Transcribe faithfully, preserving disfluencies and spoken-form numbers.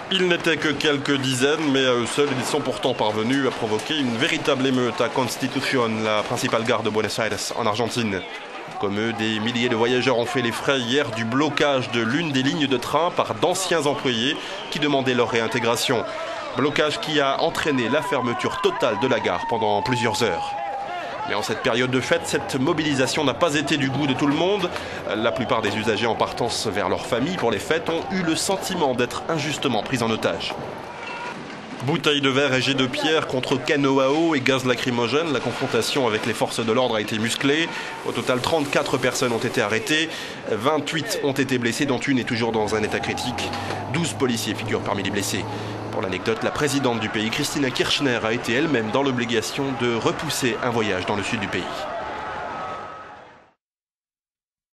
Ils n'étaient que quelques dizaines, mais à eux seuls, ils sont pourtant parvenus à provoquer une véritable émeute à Constitución, la principale gare de Buenos Aires, en Argentine. Comme eux, des milliers de voyageurs ont fait les frais hier du blocage de l'une des lignes de train par d'anciens employés qui demandaient leur réintégration. Blocage qui a entraîné la fermeture totale de la gare pendant plusieurs heures. Mais en cette période de fête, cette mobilisation n'a pas été du goût de tout le monde. La plupart des usagers en partance vers leur famille pour les fêtes ont eu le sentiment d'être injustement pris en otage. Bouteilles de verre et jets de pierre contre canaux à eau et gaz lacrymogène, la confrontation avec les forces de l'ordre a été musclée. Au total, trente-quatre personnes ont été arrêtées, vingt-huit ont été blessées, dont une est toujours dans un état critique. douze policiers figurent parmi les blessés. Pour l'anecdote, la présidente du pays, Cristina Kirchner, a été elle-même dans l'obligation de repousser un voyage dans le sud du pays.